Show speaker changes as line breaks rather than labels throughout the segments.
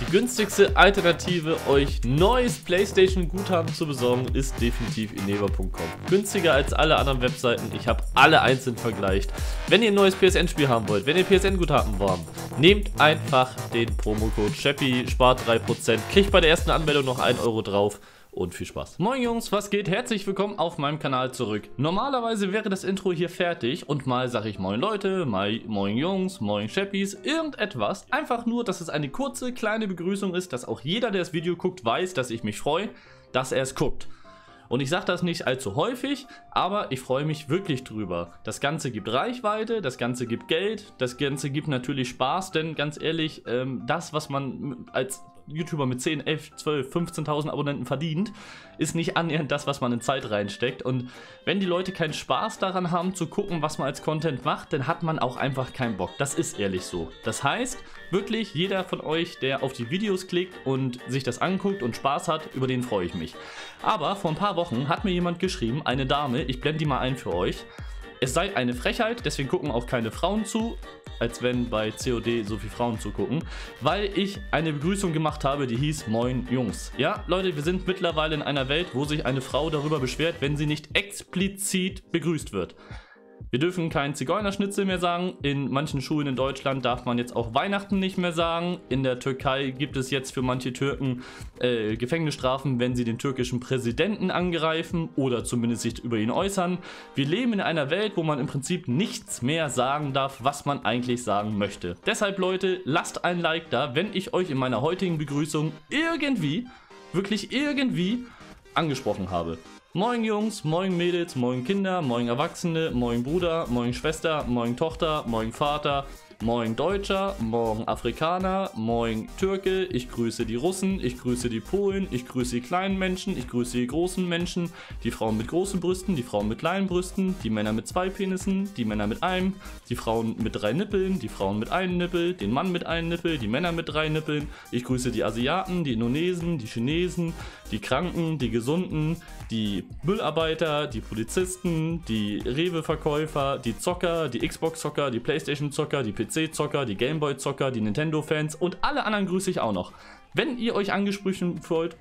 Die günstigste Alternative, euch neues PlayStation-Guthaben zu besorgen, ist definitiv eneba.com. Günstiger als alle anderen Webseiten. Ich habe alle einzeln vergleicht. Wenn ihr ein neues PSN-Spiel haben wollt, wenn ihr PSN-Guthaben wollt, nehmt einfach den Promocode Chappy, spart 3%, kriegt bei der ersten Anmeldung noch 1 Euro drauf. Und viel Spaß. Moin Jungs, was geht? Herzlich willkommen auf meinem Kanal zurück. Normalerweise wäre das Intro hier fertig und mal sage ich Moin Leute, mal Moin Jungs, Moin Chappys, irgendetwas. Einfach nur, dass es eine kurze, kleine Begrüßung ist, dass auch jeder, der das Video guckt, weiß, dass ich mich freue, dass er es guckt. Und ich sage das nicht allzu häufig, aber ich freue mich wirklich drüber. Das Ganze gibt Reichweite, das Ganze gibt Geld, das Ganze gibt natürlich Spaß, denn ganz ehrlich, das, was man als YouTuber mit 10, 11, 12, 15.000 Abonnenten verdient, ist nicht annähernd das, was man in Zeit reinsteckt. Und wenn die Leute keinen Spaß daran haben zu gucken, was man als Content macht, dann hat man auch einfach keinen Bock. Das ist ehrlich so. Das heißt, wirklich jeder von euch, der auf die Videos klickt und sich das anguckt und Spaß hat, über den freue ich mich. Aber vor ein paar Wochen hat mir jemand geschrieben, eine Dame, ich blende die mal ein für euch. Es sei eine Frechheit, deswegen gucken auch keine Frauen zu, als wenn bei COD so viele Frauen zugucken, weil ich eine Begrüßung gemacht habe, die hieß Moin Jungs. Ja, Leute, wir sind mittlerweile in einer Welt, wo sich eine Frau darüber beschwert, wenn sie nicht explizit begrüßt wird. Wir dürfen keinen Zigeunerschnitzel mehr sagen, in manchen Schulen in Deutschland darf man jetzt auch Weihnachten nicht mehr sagen, in der Türkei gibt es jetzt für manche Türken Gefängnisstrafen, wenn sie den türkischen Präsidenten angreifen oder zumindest sich über ihn äußern. Wir leben in einer Welt, wo man im Prinzip nichts mehr sagen darf, was man eigentlich sagen möchte. Deshalb Leute, lasst ein Like da, wenn ich euch in meiner heutigen Begrüßung irgendwie, wirklich irgendwie angesprochen habe. Moin Jungs, moin Mädels, moin Kinder, moin Erwachsene, moin Bruder, moin Schwester, moin Tochter, moin Vater, moin Deutscher, moin Afrikaner, moin Türke, ich grüße die Russen, ich grüße die Polen, ich grüße die kleinen Menschen, ich grüße die großen Menschen, die Frauen mit großen Brüsten, die Frauen mit kleinen Brüsten, die Männer mit 2 Penissen, die Männer mit einem, die Frauen mit 3 Nippeln, die Frauen mit einem Nippel, den Mann mit einem Nippel, die Männer mit 3 Nippeln, ich grüße die Asiaten, die Indonesen, die Chinesen, die Kranken, die Gesunden, die Müllarbeiter, die Polizisten, die Rewe-Verkäufer, die Zocker, die Xbox-Zocker, die Playstation-Zocker, die PC-Zocker, die Gameboy-Zocker, die Nintendo-Fans und alle anderen grüße ich auch noch. Wenn ihr euch angesprochen fühlt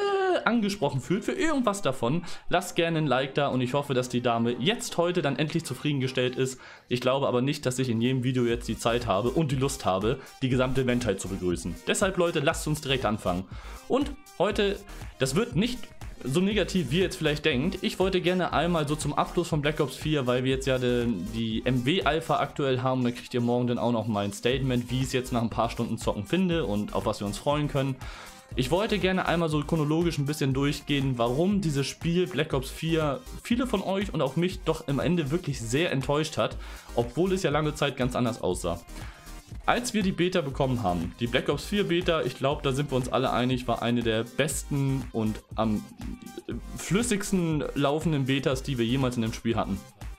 für irgendwas davon, lasst gerne ein Like da und ich hoffe, dass die Dame jetzt heute dann endlich zufriedengestellt ist. Ich glaube aber nicht, dass ich in jedem Video jetzt die Zeit habe und die Lust habe, die gesamte Menschheit zu begrüßen. Deshalb Leute, lasst uns direkt anfangen. Und heute, das wird nicht so negativ, wie ihr jetzt vielleicht denkt. Ich wollte gerne einmal so zum Abschluss von Black Ops 4, weil wir jetzt ja die MW-Alpha aktuell haben, da kriegt ihr morgen dann auch noch mal ein Statement, wie ich es jetzt nach ein paar Stunden Zocken finde und auf was wir uns freuen können. Ich wollte gerne einmal so chronologisch ein bisschen durchgehen, warum dieses Spiel Black Ops 4 viele von euch und auch mich doch im Ende wirklich sehr enttäuscht hat, obwohl es ja lange Zeit ganz anders aussah. Als wir die Beta bekommen haben, die Black Ops 4 Beta, ich glaube, da sind wir uns alle einig, war eine der besten und am flüssigsten laufenden Betas, die wir jemals in dem Spiel hatten.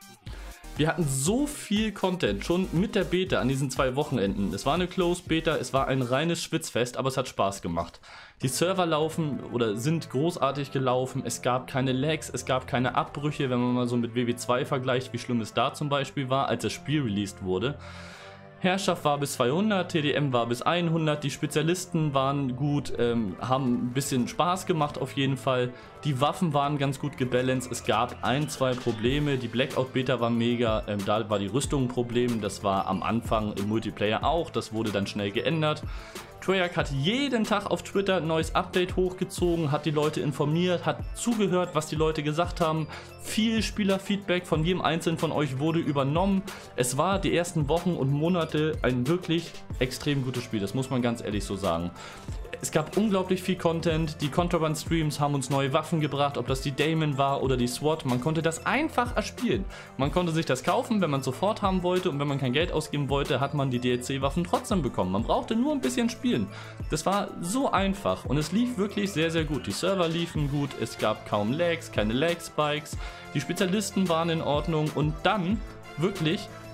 Wir hatten so viel Content, schon mit der Beta an diesen 2 Wochenenden. Es war eine Closed Beta, es war ein reines Schwitzfest, aber es hat Spaß gemacht. Die Server laufen oder sind großartig gelaufen, es gab keine Lags, es gab keine Abbrüche, wenn man mal so mit WW2 vergleicht, wie schlimm es da zum Beispiel war, als das Spiel released wurde. Herrschaft war bis 200, TDM war bis 100, die Spezialisten waren gut, haben ein bisschen Spaß gemacht auf jeden Fall. Die Waffen waren ganz gut gebalanced, es gab 1, 2 Probleme, die Blackout Beta war mega, da war die Rüstung ein Problem, das war am Anfang im Multiplayer auch, das wurde dann schnell geändert. Treyarch hat jeden Tag auf Twitter ein neues Update hochgezogen, hat die Leute informiert, hat zugehört, was die Leute gesagt haben. Viel Spielerfeedback von jedem Einzelnen von euch wurde übernommen. Es war die ersten Wochen und Monate ein wirklich extrem gutes Spiel, das muss man ganz ehrlich so sagen. Es gab unglaublich viel Content, die Contraband-Streams haben uns neue Waffen gebracht, ob das die Daemon war oder die SWAT, man konnte das einfach erspielen. Man konnte sich das kaufen, wenn man es sofort haben wollte und wenn man kein Geld ausgeben wollte, hat man die DLC-Waffen trotzdem bekommen. Man brauchte nur ein bisschen spielen. Das war so einfach und es lief wirklich sehr, sehr gut. Die Server liefen gut, es gab kaum Lags, keine Lag-Spikes, die Spezialisten waren in Ordnung und dann wirklich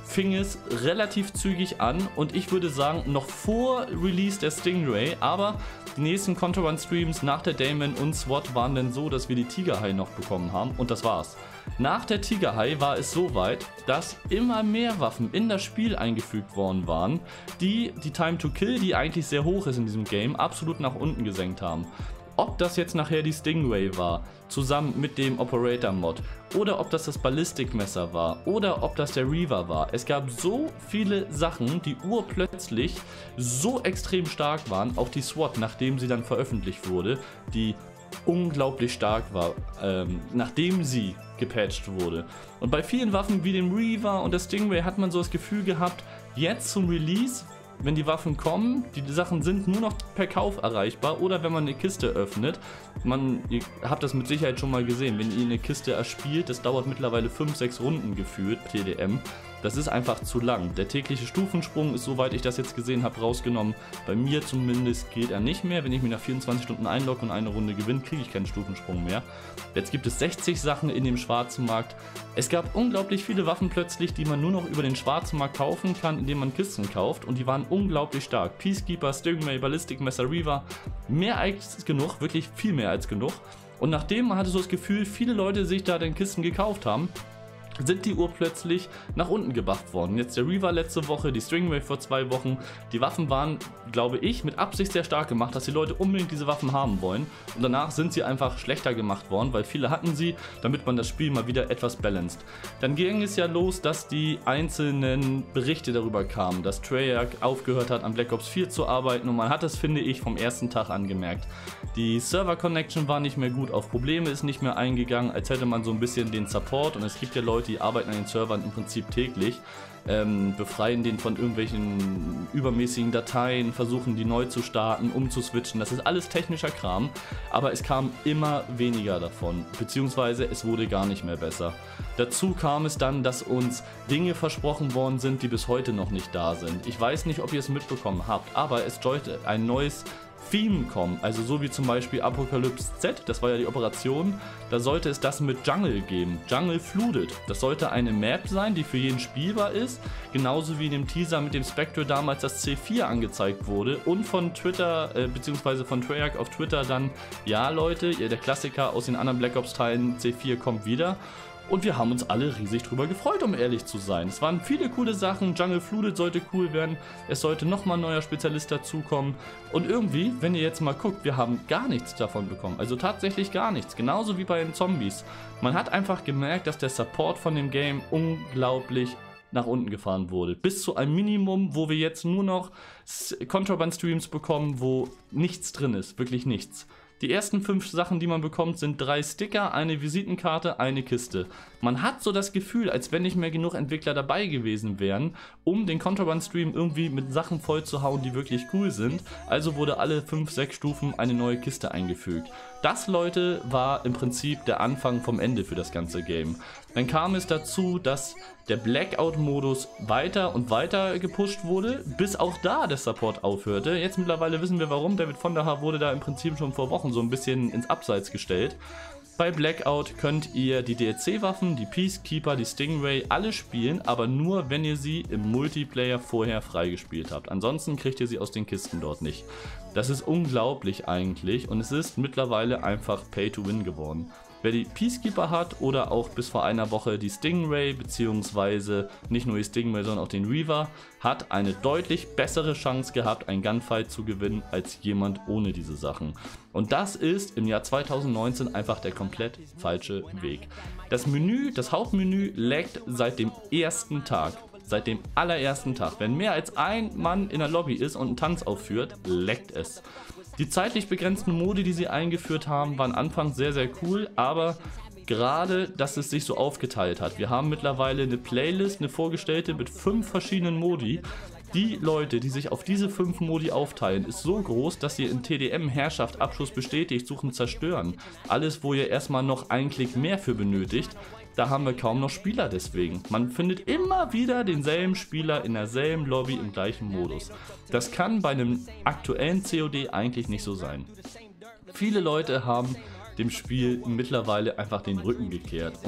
fing es relativ zügig an und ich würde sagen, noch vor Release der Stingray, aber die nächsten Contraband-Streams nach der Daemon und SWAT waren dann so, dass wir die Tigerhai noch bekommen haben und das war's. Nach der Tigerhai war es so weit, dass immer mehr Waffen in das Spiel eingefügt worden waren, die Time to Kill, die eigentlich sehr hoch ist in diesem Game, absolut nach unten gesenkt haben. Ob das jetzt nachher die Stingray war, zusammen mit dem Operator-Mod, oder ob das Ballistikmesser war, oder ob das der Reaver war. Es gab so viele Sachen, die urplötzlich so extrem stark waren, auch die SWAT, nachdem sie dann veröffentlicht wurde, die unglaublich stark war, nachdem sie gepatcht wurde. Und bei vielen Waffen wie dem Reaver und der Stingray hat man so das Gefühl gehabt, jetzt zum Release, wenn die Waffen kommen, die Sachen sind nur noch per Kauf erreichbar oder wenn man eine Kiste öffnet. Ihr habt das mit Sicherheit schon mal gesehen, wenn ihr eine Kiste erspielt, das dauert mittlerweile 5-6 Runden gefühlt, TDM. Das ist einfach zu lang. Der tägliche Stufensprung ist, soweit ich das jetzt gesehen habe, rausgenommen. Bei mir zumindest geht er nicht mehr. Wenn ich mich nach 24 Stunden einlogge und eine Runde gewinne, kriege ich keinen Stufensprung mehr. Jetzt gibt es 60 Sachen in dem schwarzen Markt. Es gab unglaublich viele Waffen plötzlich, die man nur noch über den schwarzen Markt kaufen kann, indem man Kisten kauft. Und die waren unglaublich stark. Peacekeeper, Stingray, Ballistikmesser, Reaver. Mehr als genug, wirklich viel mehr als genug. Und nachdem man hatte so das Gefühl, viele Leute sich da den Kisten gekauft haben, sind die urplötzlich nach unten gebufft worden. Jetzt der Reaver letzte Woche, die Stingray vor 2 Wochen. Die Waffen waren, glaube ich, mit Absicht sehr stark gemacht, dass die Leute unbedingt diese Waffen haben wollen. Und danach sind sie einfach schlechter gemacht worden, weil viele hatten sie, damit man das Spiel mal wieder etwas balanced. Dann ging es ja los, dass die einzelnen Berichte darüber kamen, dass Treyarch aufgehört hat, an Black Ops 4 zu arbeiten. Und man hat das, finde ich, vom ersten Tag angemerkt. Die Server-Connection war nicht mehr gut, auf Probleme ist nicht mehr eingegangen, als hätte man so ein bisschen den Support. Und es gibt ja Leute, die arbeiten an den Servern im Prinzip täglich, befreien den von irgendwelchen übermäßigen Dateien, versuchen die neu zu starten, umzuswitchen. Das ist alles technischer Kram, aber es kam immer weniger davon, beziehungsweise es wurde gar nicht mehr besser. Dazu kam es dann, dass uns Dinge versprochen worden sind, die bis heute noch nicht da sind. Ich weiß nicht, ob ihr es mitbekommen habt, aber es sollte ein neues Theme kommen, also so wie zum Beispiel Apocalypse Z, das war ja die Operation, da sollte es das mit Jungle geben, Jungle Flooded. Das sollte eine Map sein, die für jeden spielbar ist, genauso wie in dem Teaser mit dem Spectre damals das C4 angezeigt wurde und von Twitter, beziehungsweise von Treyarch auf Twitter dann, ja Leute, der Klassiker aus den anderen Black Ops Teilen, C4 kommt wieder. Und wir haben uns alle riesig drüber gefreut, um ehrlich zu sein. Es waren viele coole Sachen, Jungle Flooded sollte cool werden, es sollte nochmal ein neuer Spezialist dazukommen. Und irgendwie, wenn ihr jetzt mal guckt, wir haben gar nichts davon bekommen. Also tatsächlich gar nichts, genauso wie bei den Zombies. Man hat einfach gemerkt, dass der Support von dem Game unglaublich nach unten gefahren wurde. Bis zu einem Minimum, wo wir jetzt nur noch Contraband-Streams bekommen, wo nichts drin ist, wirklich nichts. Die ersten 5 Sachen, die man bekommt, sind 3 Sticker, eine Visitenkarte, eine Kiste. Man hat so das Gefühl, als wenn nicht mehr genug Entwickler dabei gewesen wären, um den Contraband-Stream irgendwie mit Sachen voll zu hauen, die wirklich cool sind. Also wurde alle 5-6 Stufen eine neue Kiste eingefügt. Das, Leute, war im Prinzip der Anfang vom Ende für das ganze Game. Dann kam es dazu, dass der Blackout-Modus weiter und weiter gepusht wurde, bis auch da der Support aufhörte. Jetzt mittlerweile wissen wir warum. David von der Haar wurde da im Prinzip schon vor Wochen so ein bisschen ins Abseits gestellt. Bei Blackout könnt ihr die DLC-Waffen, die Peacekeeper, die Stingray alle spielen, aber nur, wenn ihr sie im Multiplayer vorher freigespielt habt. Ansonsten kriegt ihr sie aus den Kisten dort nicht. Das ist unglaublich eigentlich und es ist mittlerweile einfach Pay-to-Win geworden. Wer die Peacekeeper hat oder auch bis vor einer Woche die Stingray, beziehungsweise nicht nur die Stingray, sondern auch den Reaver, hat eine deutlich bessere Chance gehabt, einen Gunfight zu gewinnen, als jemand ohne diese Sachen. Und das ist im Jahr 2019 einfach der komplett falsche Weg. Das Menü, das Hauptmenü laggt seit dem ersten Tag. Seit dem allerersten Tag. Wenn mehr als ein Mann in der Lobby ist und einen Tanz aufführt, laggt es. Die zeitlich begrenzten Modi, die sie eingeführt haben, waren anfangs sehr, sehr cool, aber gerade, dass es sich so aufgeteilt hat. Wir haben mittlerweile eine Playlist, eine vorgestellte mit 5 verschiedenen Modi. Die Leute, die sich auf diese 5 Modi aufteilen, ist so groß, dass ihr in TDM Herrschaft, Abschuss bestätigt, Suchen, Zerstören, alles, wo ihr erstmal noch einen Klick mehr für benötigt, da haben wir kaum noch Spieler deswegen. Man findet immer wieder denselben Spieler in derselben Lobby im gleichen Modus. Das kann bei einem aktuellen COD eigentlich nicht so sein. Viele Leute haben dem Spiel mittlerweile einfach den Rücken gekehrt und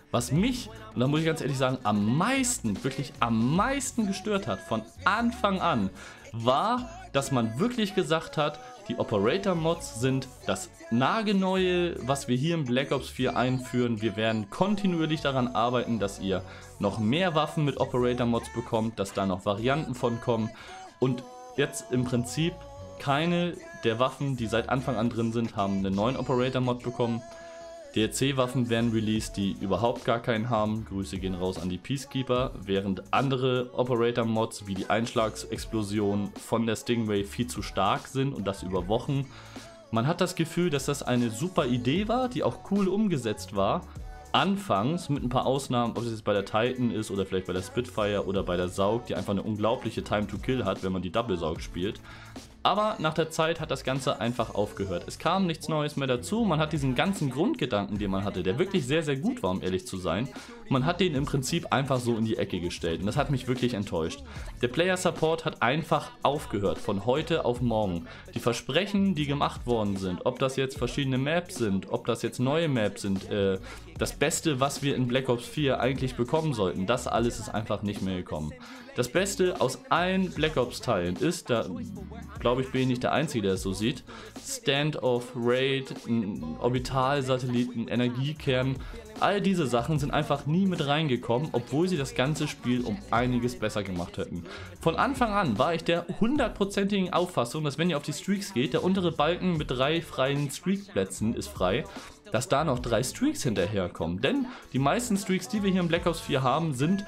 Was mich, und da muss ich ganz ehrlich sagen, am meisten, wirklich am meisten gestört hat von Anfang an, war, dass man wirklich gesagt hat, die Operator-Mods sind das nagelneue, was wir hier in Black Ops 4 einführen. Wir werden kontinuierlich daran arbeiten, dass ihr noch mehr Waffen mit Operator-Mods bekommt, dass da noch Varianten von kommen. Und jetzt im Prinzip keine der Waffen, die seit Anfang an drin sind, haben einen neuen Operator-Mod bekommen. DLC-Waffen werden released, die überhaupt gar keinen haben. Grüße gehen raus an die Peacekeeper. Während andere Operator-Mods wie die Einschlagsexplosion von der Stingray viel zu stark sind und das über Wochen. Man hat das Gefühl, dass das eine super Idee war, die auch cool umgesetzt war. Anfangs mit ein paar Ausnahmen, ob es jetzt bei der Titan ist oder vielleicht bei der Spitfire oder bei der Saug, die einfach eine unglaubliche Time to Kill hat, wenn man die Double Saug spielt. Aber nach der Zeit hat das Ganze einfach aufgehört. Es kam nichts Neues mehr dazu. Man hat diesen ganzen Grundgedanken, den man hatte, der wirklich sehr, sehr gut war, um ehrlich zu sein, man hat den im Prinzip einfach so in die Ecke gestellt. Und das hat mich wirklich enttäuscht. Der Player Support hat einfach aufgehört, von heute auf morgen. Die Versprechen, die gemacht worden sind, ob das jetzt verschiedene Maps sind, ob das jetzt neue Maps sind, das Beste, was wir in Black Ops 4 eigentlich bekommen sollten, das alles ist einfach nicht mehr gekommen. Das Beste aus allen Black Ops Teilen ist, da glaube ich bin ich nicht der Einzige, der es so sieht, Standoff, Raid, Orbitalsatelliten, Energiekern, all diese Sachen sind einfach nie mit reingekommen, obwohl sie das ganze Spiel um einiges besser gemacht hätten. Von Anfang an war ich der 100%igen Auffassung, dass wenn ihr auf die Streaks geht, der untere Balken mit 3 freien Streakplätzen ist frei, dass da noch 3 Streaks hinterherkommen. Denn die meisten Streaks, die wir hier in Black Ops 4 haben, sind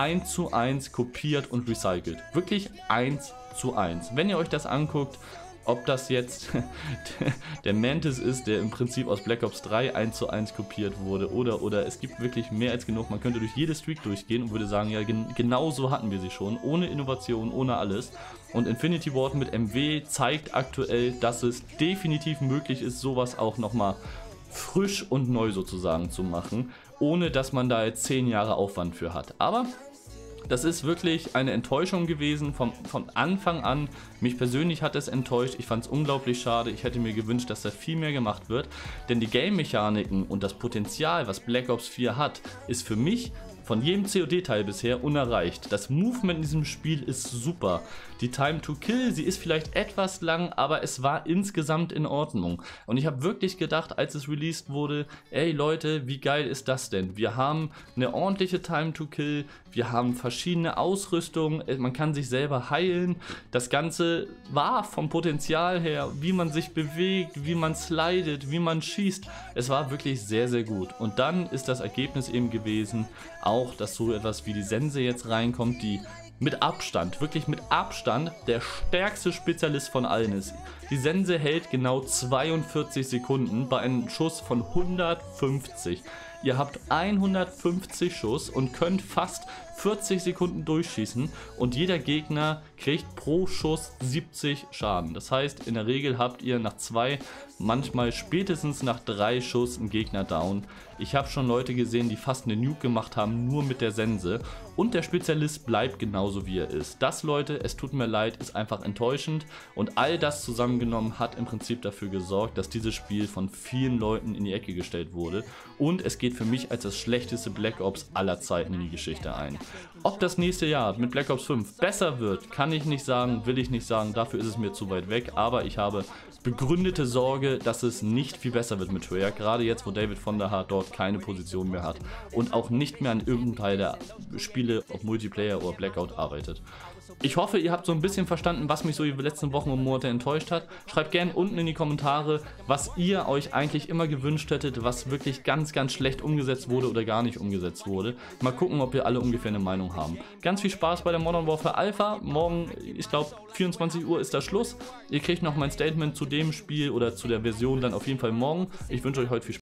1:1 kopiert und recycelt. Wirklich 1:1. Wenn ihr euch das anguckt, ob das jetzt der Mantis ist, der im Prinzip aus Black Ops 3 1:1 kopiert wurde, oder es gibt wirklich mehr als genug. Man könnte durch jede Streak durchgehen und würde sagen, ja, genau so hatten wir sie schon, ohne Innovation, ohne alles. Und Infinity Ward mit MW zeigt aktuell, dass es definitiv möglich ist, sowas auch nochmal frisch und neu sozusagen zu machen, ohne dass man da jetzt 10 Jahre Aufwand für hat. Aber das ist wirklich eine Enttäuschung gewesen von Anfang an. Mich persönlich hat es enttäuscht. Ich fand es unglaublich schade. Ich hätte mir gewünscht, dass da viel mehr gemacht wird. Denn die Game-Mechaniken und das Potenzial, was Black Ops 4 hat, ist für mich von jedem COD-Teil bisher unerreicht. Das Movement in diesem Spiel ist super. Die Time to Kill, sie ist vielleicht etwas lang, aber es war insgesamt in Ordnung. Und ich habe wirklich gedacht, als es released wurde, ey Leute, wie geil ist das denn? Wir haben eine ordentliche Time to Kill, wir haben verschiedene Ausrüstungen, man kann sich selber heilen. Das Ganze war vom Potenzial her, wie man sich bewegt, wie man slidet, wie man schießt. Es war wirklich sehr, sehr gut. Und dann ist das Ergebnis eben gewesen, auch, dass so etwas wie die Sense jetzt reinkommt, die mit Abstand, wirklich mit Abstand, der stärkste Spezialist von allen ist. Die Sense hält genau 42 Sekunden bei einem Schuss von 150. Ihr habt 150 Schuss und könnt fast 40 Sekunden durchschießen und jeder Gegner kriegt pro Schuss 70 Schaden. Das heißt, in der Regel habt ihr nach 2, manchmal spätestens nach 3 Schuss einen Gegner down. Ich habe schon Leute gesehen, die fast eine Nuke gemacht haben, nur mit der Sense. Und der Spezialist bleibt genauso wie er ist. Das, Leute, es tut mir leid, ist einfach enttäuschend. Und all das zusammengenommen hat im Prinzip dafür gesorgt, dass dieses Spiel von vielen Leuten in die Ecke gestellt wurde. Und es geht für mich als das schlechteste Black Ops aller Zeiten in die Geschichte ein. Ob das nächste Jahr mit Black Ops 5 besser wird, kann ich nicht sagen, will ich nicht sagen. Dafür ist es mir zu weit weg. Aber ich habe begründete Sorge, dass es nicht viel besser wird mit Treyarch. Gerade jetzt, wo David von der Hart dort keine Position mehr hat und auch nicht mehr an irgendeinem Teil der Spiele, ob Multiplayer oder Blackout, arbeitet. Ich hoffe, ihr habt so ein bisschen verstanden, was mich so die letzten Wochen und Monate enttäuscht hat. Schreibt gerne unten in die Kommentare, was ihr euch eigentlich immer gewünscht hättet, was wirklich ganz, ganz schlecht umgesetzt wurde oder gar nicht umgesetzt wurde. Mal gucken, ob wir alle ungefähr eine Meinung haben. Ganz viel Spaß bei der Modern Warfare Alpha. Morgen, ich glaube, 24 Uhr ist der Schluss. Ihr kriegt noch mein Statement zu dem Spiel oder zu der Version dann auf jeden Fall morgen. Ich wünsche euch heute viel Spaß.